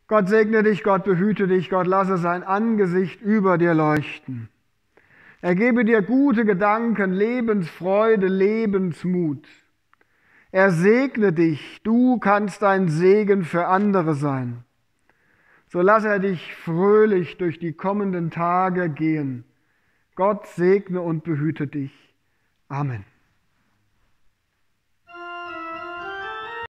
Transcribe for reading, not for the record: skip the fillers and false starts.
Gott segne dich, Gott behüte dich, Gott lasse sein Angesicht über dir leuchten. Er gebe dir gute Gedanken, Lebensfreude, Lebensmut. Er segne dich, du kannst ein Segen für andere sein. So lass er dich fröhlich durch die kommenden Tage gehen. Gott segne und behüte dich. Amen.